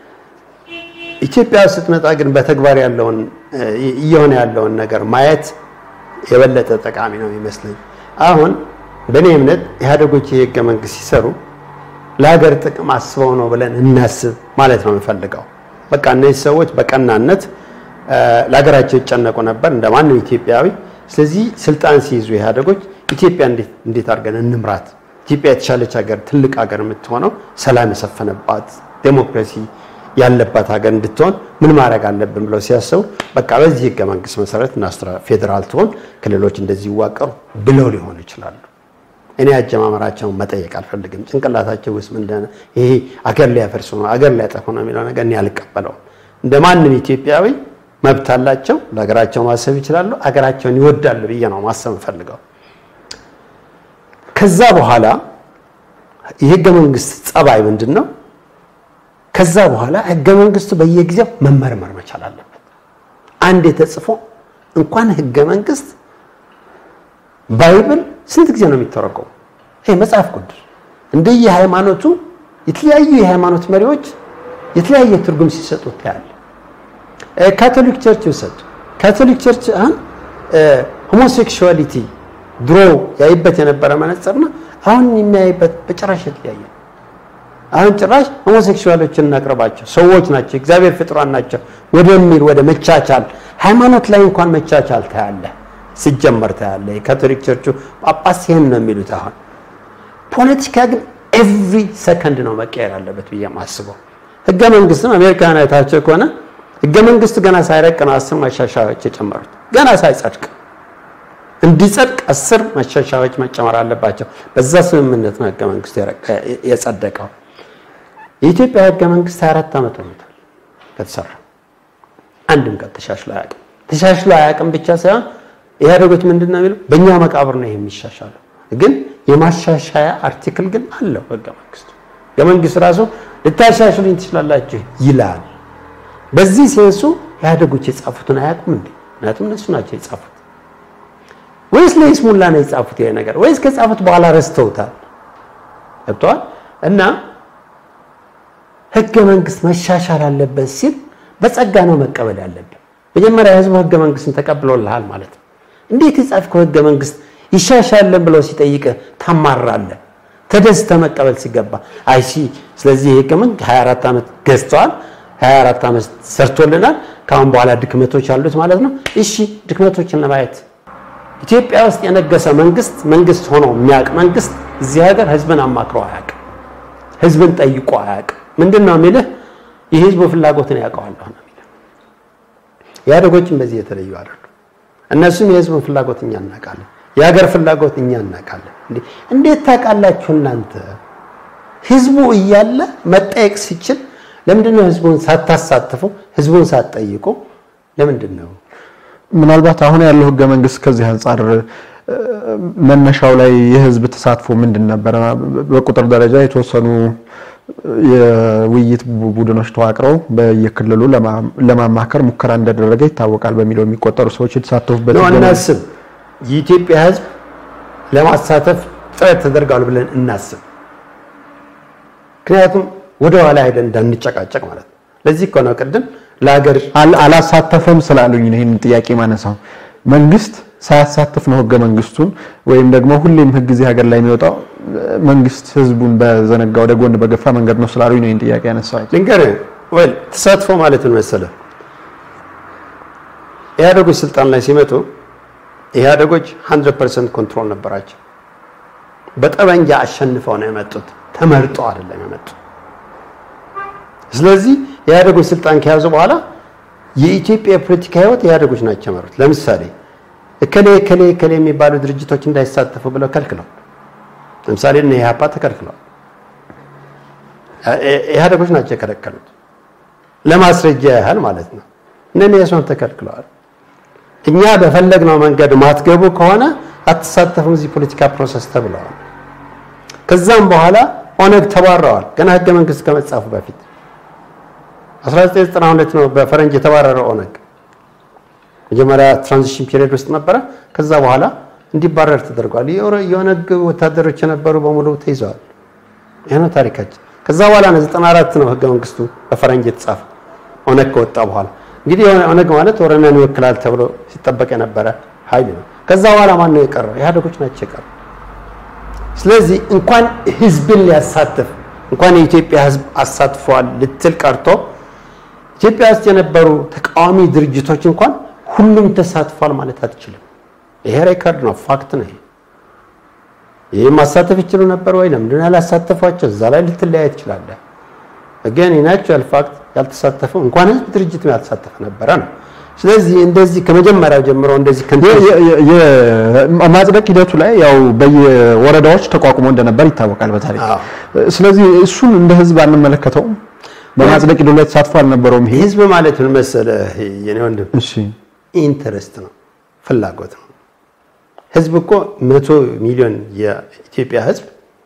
ኢትዮጵያ ስትመጣ ግን በተግባር ያለውን እየሆነ ያለውን ነገር ማየት የበለጠ ጠቃሚ ነው ይመስለኝ። አሁን በእኔ እምነት ኢህአዴጎች የህገ መንግስት ሲሰሩ ለሀገር ጥቅም አስበው ነው ብለን እናስብ ማለት ነው የምፈልገው። በቃ እነዚህ ሰዎች በቀናነት ለሀገራቸው ይጨነቁ ነበር እንደማንም ኢትዮጵያዊ። ስለዚህ ስልጣን ሲይዙ ኢህአዴጎች ኢትዮጵያ እንዴት እንዴት አድርገን እንምራት፣ ኢትዮጵያ የተሻለች ሀገር ትልቅ ሀገር የምትሆነው ሰላም የሰፈነባት ዴሞክራሲ ያለባት ሀገር እንድትሆን ምን ማድረግ አለብን ብለው ሲያስቡ በቃ በዚህ ህገ መንግስት መሰረት እናስተራ ፌደራል ትሆን ክልሎች እንደዚህ ይዋቀሩ ብለው ሊሆን ይችላል። እኔ አጀማመራቸውን መጠየቅ አልፈልግም። ጭንቅላታቸው ውስጥ ምንድነው ይሄ አገር ሊያፈርሱ ነው አገር ሊያጠፉ ነው የሚለው ነገር እኔ አልቀበለው። እንደማንም ኢትዮጵያዊ መብት አላቸው፣ ለሀገራቸው ማሰብ ይችላሉ፣ አገራቸውን ይወዳሉ ብዬ ነው ማሰብ ፈልገው። ከዛ በኋላ የህገ መንግስት ጸባይ ምንድነው? ከዛ በኋላ ህገ መንግስቱ በየጊዜው መመርመር መቻል አለበት። አንድ የተጽፎ እንኳን ህገ መንግስት ባይብል ስንት ጊዜ ነው የሚተረጎመው? ይሄ መጽሐፍ ቅዱስ እንደየ ሃይማኖቱ የተለያዩ የሃይማኖት መሪዎች የተለያየ ትርጉም ሲሰጡት ታያለ። ካቶሊክ ቸርች ይሰጡ ካቶሊክ ቸርች አሁን ሆሞሴክሹዋሊቲ ድሮ ያይበት የነበረ መነጽርና አሁን የሚያይበት በጭራሽ የተለያየ። አሁን ጭራሽ ሆሞሴክሹዋሎችን እናቀርባቸው ሰዎች ናቸው እግዚአብሔር ፍጥሯን ናቸው ወደሚል ወደ መቻቻል ሃይማኖት ላይ እንኳን መቻቻል ታያለ ሲጀመር ታያለ። የካቶሊክ ቸርቹ ጳጳስ ይሄን ነው የሚሉት። አሁን ፖለቲካ ግን ኤቭሪ ሰከንድ ነው መቀየር አለበት ብዬ ማስበው። ህገ መንግስትም አሜሪካን አይታቸው ከሆነ ህገ መንግስት ገና ሳይረቅ ነው አስር ማሻሻያዎች የጨመሩት። ገና ሳይጸድቅ እንዲጸድቅ አስር ማሻሻያዎች መጨመር አለባቸው። በዛ ስምምነት ነው ህገ መንግስት የጸደቀው። የኢትዮጵያ ህገ መንግስት ሃያ አራት ዓመት ሆኖታል ከተሰራ አንድም ቀን ተሻሽሎ አያውቅም ተሻሽሎ አያውቅም ብቻ ሳይሆን ኢህአዴጎች ምንድነው የሚለው በእኛ መቃብር ነው የሚሻሻለው ግን የማሻሻያ አርቲክል ግን አለው ህገ መንግስቱ የመንግስት ራሱ ልታሻሽሉኝ ትችላላችሁ ይላል በዚህ ሴንሱ ኢህአዴጎች የጻፉትን አያውቁም እንዴ ምክንያቱም እነሱ ናቸው የጻፉት ወይስ ለይስሙላ ነው የጻፉት ይሄ ነገር ወይስ ከጻፉት በኋላ ረስተውታል አጥቷል እና ህገ መንግስት መሻሻል አለበት ሲል በጸጋ ነው መቀበል ያለበት መጀመሪያ ህዝቡ ህገ መንግስትን ተቀብሎልሃል ማለት ነው እንዴት የጻፍከው ህገ መንግስት ይሻሻልን ብለው ሲጠይቀ ታማራለ ተደስተ መቀበል ሲገባ አይሲ ስለዚህ ህገ መንግስት ሃያ አራት ዓመት ገዝቷል ሃያ አራት ዓመት ሰርቶልናል ካሁን በኋላ ድክመቶች አሉት ማለት ነው እሺ ድክመቶችን ለማየት ኢትዮጵያ ውስጥ የነገሰ መንግስት መንግስት ሆኖ የሚያቅ መንግስት እዚህ ሀገር ህዝብን አማክሮ አያቅ ህዝብን ጠይቆ አያቅ ምንድነው የሚልህ የህዝቡ ፍላጎትን ያውቀዋል ነው የሚለው ያደጎችን በዚህ የተለዩ አይደሉ እነሱም የህዝቡን ፍላጎት እኛ እናቃለን የሀገር ፍላጎት እኛ እናቃለን እንዴ እንዴት ታቃላችሁ እናንተ ህዝቡ እያለ መጠየቅ ሲችል ለምንድነው ህዝቡን ሳታሳትፉ ህዝቡን ሳትጠይቁ ለምንድነው ምናልባት አሁን ያለው ህገ መንግስት ከዚህ አንፃር መነሻው ላይ የህዝብ ተሳትፎ ምንድን ነበር በቁጥር ደረጃ የተወሰኑ የውይይት ቡድኖች ተዋቅረው በየክልሉ ለማማከር ሙከራ እንደደረገ ይታወቃል በሚለው የሚቆጠሩ ሰዎች የተሳተፉበት ነው እናስብ የኢትዮጵያ ህዝብ ለማሳተፍ ጥረት ተደርጓል ብለን እናስብ ምክንያቱም ወደ ኋላ ሄደን እንዳንጨቃጨቅ ማለት ነው ለዚህ እኮ ነው ቀደም ለሀገር አላሳተፈም ስላሉኝ ነው ይሄን ጥያቄ ማነሳው መንግስት ሳያሳተፍ ነው ህገ መንግስቱን ወይም ደግሞ ሁሌም ህግ እዚህ ሀገር ላይ የሚወጣው መንግስት ህዝቡን በዘነጋው ደጎን በገፋ መንገድ ነው ስላሉኝ ነው ይሄን ጥያቄ ያነሳው ልንገር ወይ ተሳትፎ ማለት ነው መሰለ ኢህአዴጎች ስልጣን ላይ ሲመጡ ኢህአዴጎች መቶ ፐርሰንት ኮንትሮል ነበራቸው በጠበንጃ አሸንፈው ነው የመጡት ተመርጦ አይደለም የመጡት ስለዚህ ኢህአዴጎች ስልጣን ከያዙ በኋላ የኢትዮጵያ ፖለቲካ ህይወት ኢህአዴጎች ናቸው መሩት ለምሳሌ እከሌ እከሌ እከሌ የሚባሉ ድርጅቶች እንዳይሳተፉ ብለው ከልክለው ለምሳሌ እነ ኢህአፓ ተከልክለው ኢህአዴጎች ናቸው የከለከሉት ለማስረጃ ያህል ማለት ነው እነኔ ያሶን ተከልክለዋል እኛ በፈለግነው መንገድ ማትገቡ ከሆነ አትሳተፉም እዚህ ፖለቲካ ፕሮሰስ ተብለዋል ከዛም በኋላ ኦነግ ተባረዋል ገና ህገ መንግስት ከመጻፉ በፊት አስራ ዘጠኝ ዘጠና ሁለት ነው በፈረንጅ የተባረረው ኦነግ መጀመሪያ ትራንዚሽን ፒሪየድ ውስጥ ነበር ከዛ በኋላ እንዲባረር ተደርጓል የኦነግ ወታደሮች የነበሩ በሙሉ ተይዘዋል ይሄ ነው ታሪካችን ከዛ በኋላ ነው ዘጠና አራት ነው ህገ መንግስቱ በፈረንጅ የተጻፈ ኦነግ ከወጣ በኋላ እንግዲህ ኦነግ ማለት ወረናን ይወክላል ተብሎ ሲጠበቅ የነበረ ኃይል ነው ከዛ በኋላ ማን ነው የቀረው ኢህአዴጎች ናቸው የቀረው ስለዚህ እንኳን ህዝብን ሊያሳትፍ እንኳን የኢትዮጵያ ህዝብ አሳትፏል ልትል ቀርቶ ኢትዮጵያ ውስጥ የነበሩ ተቃዋሚ ድርጅቶች እንኳን ሁሉም ተሳትፏል ማለት አትችልም ይሄ ሬከርድ ነው ፋክት ነው ይሄ ማሳተፍ ይችላል ነበር ወይ ለምን ያላሳተፏቸው እዛ ላይ ልትለያይ ይችላል again in actual fact ያልተሳተፈ እንኳን ህዝብ ድርጅት ያልተሳተፈ ነበር ነው ስለዚህ እንደዚህ ከመጀመሪያው ጀምሮ እንደዚህ የማጽደቅ ሂደቱ ላይ ያው በየወረዳዎች ተቋቁሞ እንደነበር ይታወቃል በታሪክ ስለዚህ እሱን እንደ ህዝብ አንመለከተው በማጽደቅ ሂደቱ ላይ ተሳትፎ አልነበረውም ይሄ ህዝብ ማለት ምን መሰለህ የኔ ወንድም እሺ ኢንተረስት ነው ፍላጎት ነው ህዝብ እኮ መቶ ሚሊዮን የኢትዮጵያ ህዝብ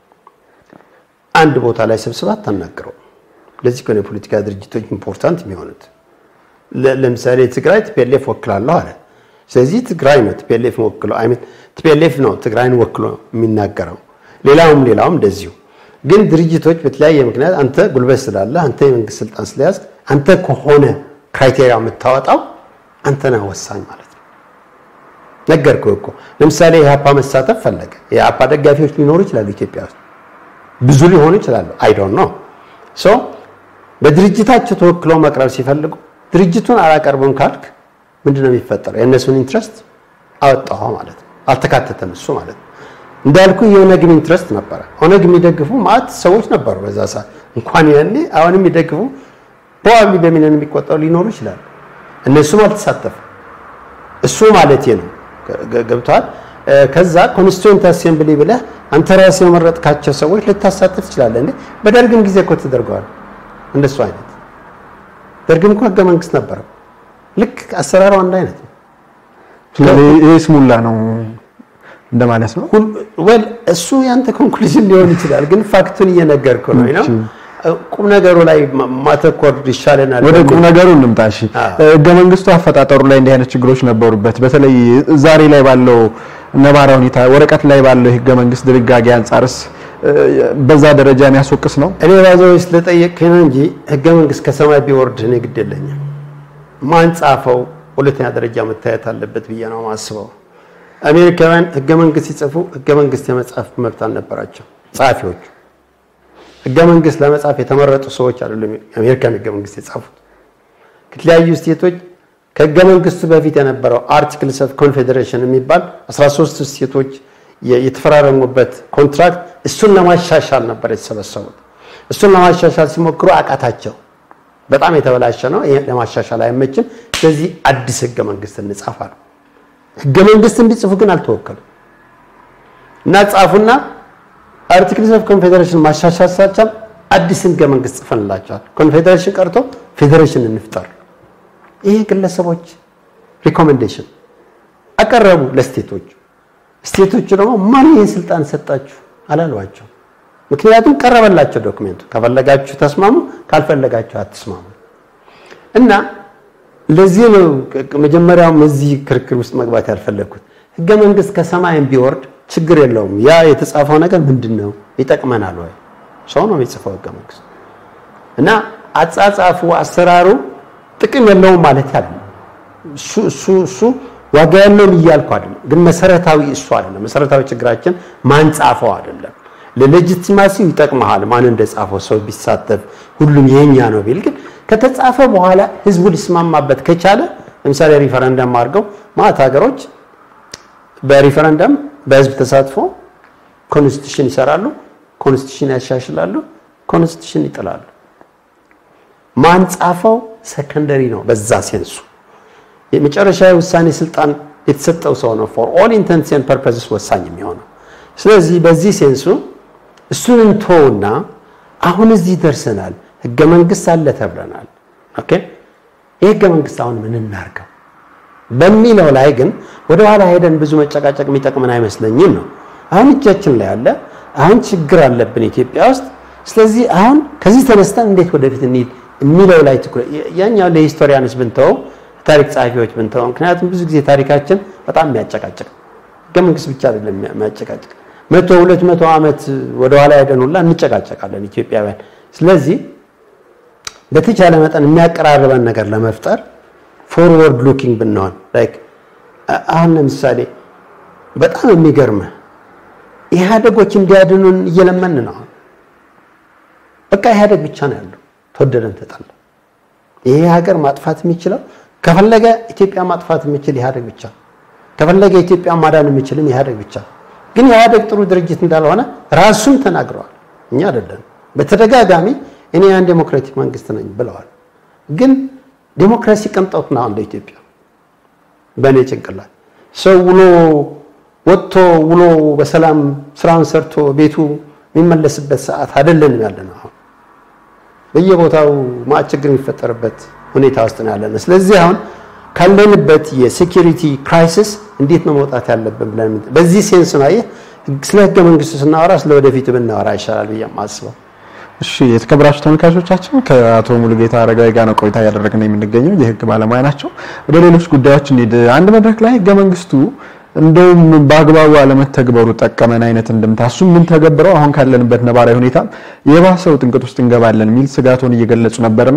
አንድ ቦታ ላይ ስብስባት ተናገረው ለዚህ ከነ ፖለቲካ ድርጅቶች ኢምፖርታንት የሚሆኑት ለምሳሌ ትግራይ ቲፒኤልኤፍ ወክላለሁ አለ ስለዚህ ትግራይ ነው ቲፒኤልኤፍ ወክለው አይመት ቲፒኤልኤፍ ነው ትግራይን ወክሎ የሚናገረው ሌላውም ሌላውም እንደዚሁ ግን ድርጅቶች በተለያየ ምክንያት አንተ ጉልበት ስላለ አንተ የመንግስት ስልጣን ስለያዝ አንተ ከሆነ ክራይቴሪያ የምታወጣው አንተ ነህ ወሳኝ ማለት ነው ነገርኩ እኮ ለምሳሌ የአፓ መሳተፍ ፈለገ የአፓ ደጋፊዎች ሊኖሩ ይችላሉ ኢትዮጵያ ውስጥ ብዙ ሊሆኑ ይችላሉ አይ ዶንት ኖ ሶ በድርጅታቸው ተወክለው መቅረብ ሲፈልጉ ድርጅቱን አላቀርቡም ካልክ ምንድነው የሚፈጠረው የነሱን ኢንትረስት አወጣው ማለት ነው አልተካተተም እሱ ማለት ነው እንዳልኩ የኦነግን ኢንትረስት ነበር ኦነግ የሚደግፉ ማት ሰዎች ነበሩ በዛ ሰዓት እንኳን ያኔ አሁንም የሚደግፉ ፕሮባብሊ በሚሊዮን የሚቆጠሩ ሊኖሩ ይችላል እነሱም አልተሳተፉ እሱ ማለት ነው ገብቷል ከዛ ኮንስቲቱዌንት አሴምብሊ ብለ አንተ ራስህ የመረጥካቸው ሰዎች ልታሳተፍ ይችላል እንዴ በደርግም ጊዜ እኮ ተደርጓል እንደሱ አይነት ደርግም እኮ ህገ መንግስት ነበር ልክ አሰራሩ አንድ አይነት ነው ስለዚህ ይሄ ስሙላ ነው እንደማለት ነው ወል እሱ ያንተ ኮንክሉዥን ሊሆን ይችላል ግን ፋክቱን እየነገርኩ ነው ነው ቁም ነገሩ ላይ ማተኮር ይሻለናል ወደ ቁም ነገሩ እንምጣሽ ህገ መንግስቱ አፈጣጠሩ ላይ እንዲህ አይነት ችግሮች ነበሩበት በተለይ ዛሬ ላይ ባለው ነባራው ሁኔታ ወረቀት ላይ ባለው ህገ መንግስት ድርጋጌ አንፃርስ በዛ ደረጃ የሚያስወቅስ ነው እኔ ባዘው ስለጠየቅከኝ እንጂ ህገ መንግስት ከሰማይ ቢወርድ እኔ ግድ የለኝም ማን ጻፈው ሁለተኛ ደረጃ መታየት አለበት ብዬ ነው ማስበው አሜሪካውያን ህገ መንግስት ሲጽፉ ህገ መንግስት የመጻፍ መብት አልነበራቸው ጻፊዎች ህገ መንግስት ለመጻፍ የተመረጡ ሰዎች አይደሉም አሜሪካን ህገ መንግስት የጻፉት ከተለያዩ ስቴቶች ከህገ መንግስቱ በፊት የነበረው አርቲክልስ ኦፍ ኮንፌደሬሽን የሚባል አስራ ሶስት ስቴቶች የተፈራረሙበት ኮንትራክት እሱን ለማሻሻል ነበር የተሰበሰቡት እሱን ለማሻሻል ሲሞክሩ አቃታቸው በጣም የተበላሸ ነው ይሄ ለማሻሻል አይመችም ስለዚህ አዲስ ህገ መንግስት እንጻፋሉ ህገ መንግስት እንዲጽፉ ግን አልተወከሉም እና ጻፉና አርቲክልስ ኦፍ ኮንፌደሬሽን ማሻሻል ሳቻም አዲስ ህገ መንግስት ጽፈንላቸዋል ኮንፌደሬሽን ቀርቶ ፌደሬሽን እንፍጠር ይሄ ግለሰቦች ሪኮሜንዴሽን አቀረቡ ለስቴቶች ስቴቶች ደግሞ ማን ይሄን ስልጣን ሰጣችሁ አላሏቸው ምክንያቱም ቀረበላቸው ዶክመንቱ ከፈለጋችሁ ተስማሙ ካልፈለጋችሁ አትስማሙ እና ለዚህ ነው መጀመሪያው እዚህ ክርክር ውስጥ መግባት ያልፈለኩት ህገ መንግስት ከሰማይም ቢወርድ ችግር የለውም ያ የተጻፈው ነገር ምንድነው ይጠቅመናል ወይ ሰው ነው የሚጽፈው ህገ መንግስት እና አጻጻፉ አሰራሩ ጥቅም የለውም ማለት አይደለም እሱ እሱ እሱ ዋጋ ያለው ይያልኩ አይደለም ግን መሰረታዊ እሱ አይደለም መሰረታዊ ችግራችን ማን ጻፈው አይደለም ለሌጂቲማሲ ይጠቅማል ማን እንደጻፈው ሰው ቢሳተፍ ሁሉም የኛ ነው ቢል ግን ከተጻፈ በኋላ ህዝቡ ሊስማማበት ከቻለ ለምሳሌ ሪፈረንደም አድርገው ማለት ሀገሮች በሪፈረንደም በህዝብ ተሳትፎ ኮንስቲቱሽን ይሰራሉ ኮንስቲቱሽን ያሻሽላሉ ኮንስቲቱሽን ይጥላሉ ማን ጻፈው ሰከንደሪ ነው በዛ ሴንሱ የመጨረሻ ውሳኔ ስልጣን የተሰጠው ሰው ነው for all intents and purposes ወሳኝ የሚሆነው ስለዚህ በዚህ ሴንሱ እሱን እንተውና አሁን እዚህ ደርሰናል ህገ መንግስት አለ ተብለናል ኦኬ ይሄ ህገ መንግስት አሁን ምን እናርገው በሚለው ላይ ግን ወደ ኋላ ሄደን ብዙ መጨቃጨቅ የሚጠቅመን አይመስለኝም ነው አሁን እጃችን ላይ አለ አሁን ችግር አለብን ኢትዮጵያ ውስጥ ስለዚህ አሁን ከዚህ ተነስተን እንዴት ወደፊት እንሂድ የሚለው ላይ ትኩረት ያኛው ለሂስቶሪያንስ ብንተው ታሪክ ጻፊዎች ብንተው ምክንያቱም ብዙ ጊዜ ታሪካችን በጣም የሚያጨቃጭቅ ህገ መንግስት ብቻ አይደለም የሚያጨቃጭቅ መቶ ሁለት መቶ አመት ወደ ኋላ ሄደን ሁላ እንጨቃጨቃለን ኢትዮጵያውያን ስለዚህ በተቻለ መጠን የሚያቀራርበን ነገር ለመፍጠር ፎርወርድ ሉኪንግ ብንሆን ላይክ አሁን ለምሳሌ በጣም የሚገርም ኢህአዴጎች እንዲያድኑን እየለመን ነው በቃ ኢህአዴግ ብቻ ነው ያለው ተወደደን ተጣለ ይሄ ሀገር ማጥፋት የሚችለው ከፈለገ ኢትዮጵያ ማጥፋት የሚችል ኢህአዴግ ብቻ ከፈለገ ኢትዮጵያ ማዳን የሚችል ኢህአዴግ ብቻ ግን ኢህአዴግ ጥሩ ድርጅት እንዳልሆነ ራሱን ተናግረዋል እኛ አይደለም በተደጋጋሚ እኔ ያን ዴሞክራቲክ መንግስት ነኝ ብለዋል ግን ዴሞክራሲ ቅንጦት ነው እንደ ኢትዮጵያ በኔ ጭንቅላት ሰው ውሎ ወጥቶ ውሎ በሰላም ስራውን ሰርቶ ቤቱ የሚመለስበት ሰዓት አይደለም ያለነው አሁን በየቦታው ማጭግር የሚፈጠርበት ሁኔታ ውስጥ ነው ያለነው ስለዚህ አሁን ካለንበት የሴኩሪቲ ክራይሲስ እንዴት ነው መውጣት ያለብን ብለን በዚህ ሴንስ ነው ስለ ህገ መንግስቱ ስናወራ ስለ ወደፊት ብናወራ ይሻላል ብዬ ማስበው እሺ የተከበራችሁ ተመልካቾቻችን ከአቶ ሙሉጌታ አረጋዊ ጋር ነው ቆይታ ያደረግነው የምንገኘው የህግ ባለሙያ ናቸው ወደ ሌሎች ጉዳዮች እንሂድ አንድ መድረክ ላይ ህገ መንግስቱ እንደውም በአግባቡ አለመተግበሩ ጠቀመን አይነት እንደምታሱ ምን ተገብረው አሁን ካለንበት ነባራዊ ሁኔታ የባሰው ጥንቅጥ ውስጥ እንገባለን ሚል ስጋቶን እየገለጹ ነበርና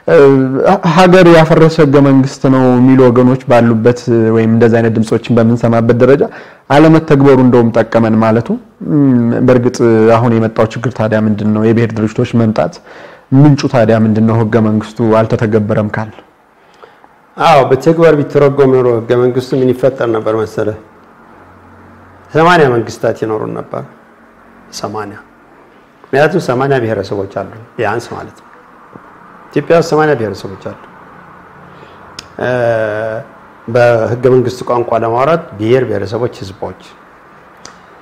ሀገር ያፈረሰ ህገ መንግስት ነው የሚሉ ወገኖች ባሉበት ወይም እንደዛ አይነት ድምጾችን በመንሰማበት ደረጃ አለመተግበሩ እንደውም ጠቀመን ማለቱ በርግጥ አሁን የመጣው ችግር ታዲያ ምንድነው የብሔር ድርጅቶች መምጣት ምንጩ ታዲያ ምንድነው ህገ መንግስቱ አልተተገበረም ካል አዎ በተግባር ቢተረጎም ኖሮ ህገ መንግስቱ ምን ይፈጠር ነበር መሰለ ሰማንያ መንግስታት ይኖሩ ነበር ሰማንያ ምክንያቱም ሰማንያ ብሔረሰቦች አሉ ቢያንስ ማለት ነው ኢትዮጵያ ውስጥ ሰማንያ ብሔረሰቦች አሉ በህገ መንግስቱ ቋንቋ ለማውራት ብሔር ብሔረሰቦች ህዝቦች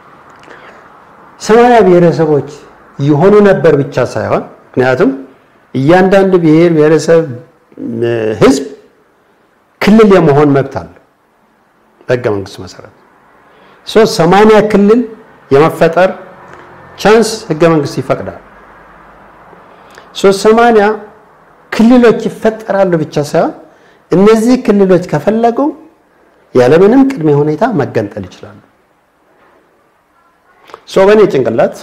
ሰማንያ ብሔረሰቦች ይሆኑ ነበር ብቻ ሳይሆን ምክንያቱም እያንዳንዱ ብሔር ብሔረሰብ ህዝብ ክልል የመሆን መብት አለው በህገ መንግስቱ መሰረት ሶ ሰማንያ ክልል የመፈጠር ቻንስ ህገ መንግስቱ ይፈቅዳል ሶ ሰማንያ ክልሎች ይፈጠራሉ ብቻ ሳይሆን እነዚህ ክልሎች ከፈለጉ ያለምንም ቅድመ ሁኔታ መገንጠል ይችላሉ ሶ በኔ ጭንቅላት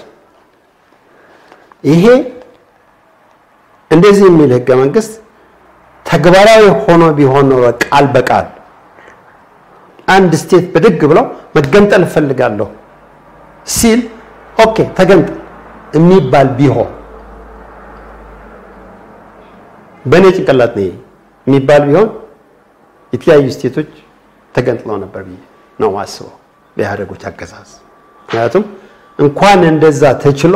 ይሄ እንደዚህ የሚል ህገ መንግስት ተግባራዊ ሆኖ ቢሆን ነው ቃል በቃል አንድ ስቴት በድግ ብለው መገንጠል ፈልጋለሁ ሲል ኦኬ ተገንጠል የሚባል ቢሆን በኔ ጭንቅላት ነው የሚባል ቢሆን የተለያዩ ስቴቶች ተገንጥለው ነበር ነው ማስበው በኢህአዴጎች አገዛዝ ምክንያቱም እንኳን እንደዛ ተችሎ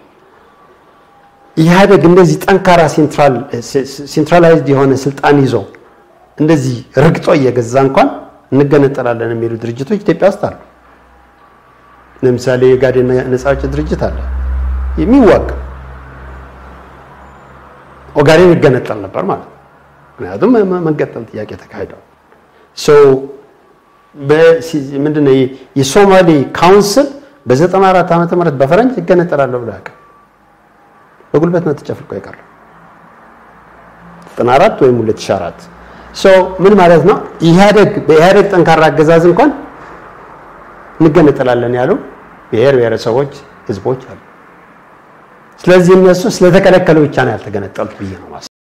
ኢህአዴግ እንደዚህ ጠንካራ ሴንትራል ሴንትራላይዝድ የሆነ ስልጣን ይዞ እንደዚህ ረግጦ እየገዛ እንኳን እንገነጠላለን የሚሉ ድርጅቶች ኢትዮጵያ ውስጥ አሉ ለምሳሌ የጋዴን ነፃ አውጪ ድርጅት አለ የሚዋጋ ኦጋዴን ይገነጠል ነበር ማለት ምክንያቱም መንገጠል ጥያቄ ተካሂዷል ሶ በምንድነው የሶማሊ ካውንስል በዘጠና አራት ዓመተ ምህረት በፈረንጅ ይገነጠላል ብሎ ያቀ በጉልበት ነው ተጨፍልቆ ይቀር ዘጠና አራት ወይም ሁለት ሺህ አራት ሶ ምን ማለት ነው ኢህአዴግ በኢህአዴግ ጠንካራ አገዛዝ እንኳን እንገነጠላለን ያሉ ብሔር ብሔረሰቦች ህዝቦች አሉ ስለዚህ እነሱ ስለተከለከሉ ብቻ ነው ያልተገነጠሉት ብዬ ነው